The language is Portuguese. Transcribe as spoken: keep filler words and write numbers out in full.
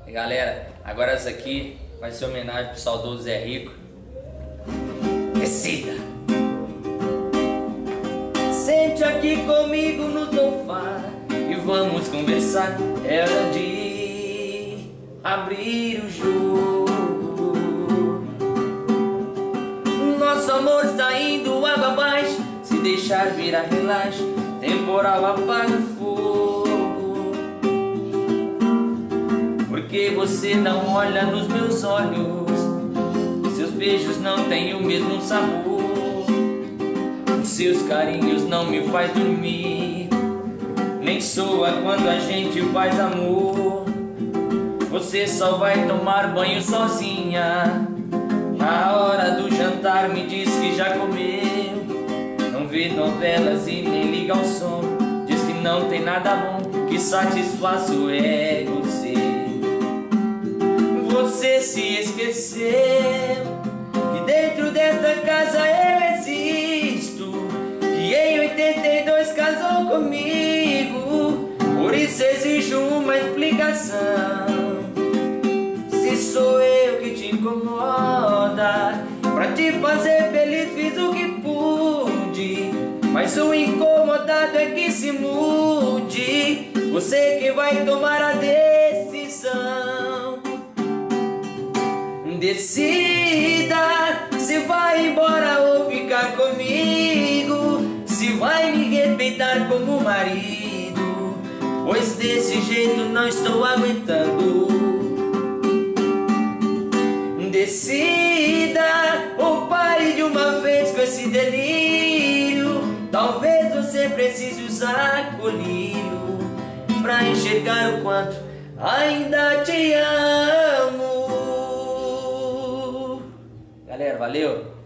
E galera, agora essa aqui vai ser homenagem pro saudoso Zé Rico. Decida! Sente aqui comigo no sofá e vamos conversar. É hora de abrir o jogo. Nosso amor está indo água abaixo. Se deixar virar relaxo, temporal apaga o fogo. Porque você não olha nos meus olhos, seus beijos não têm o mesmo sabor, seus carinhos não me faz dormir, nem soa quando a gente faz amor. Você só vai tomar banho sozinha, na hora do jantar me diz que já comeu. Não vê novelas e nem liga ao som, diz que não tem nada bom que satisfaça o ego seu. Você se esqueceu que dentro desta casa eu existo, que em oitenta e dois casou comigo. Por isso exijo uma explicação. Se sou eu que te incomoda, pra te fazer feliz fiz o que pude, mas o incomodado é que se mude. Você que vai tomar a decisão. Decida se vai embora ou ficar comigo, se vai me respeitar como marido, pois desse jeito não estou aguentando. Decida ou pare de uma vez com esse delírio. Talvez você precise usar colírio pra enxergar o quanto ainda te amo. Galera, valeu!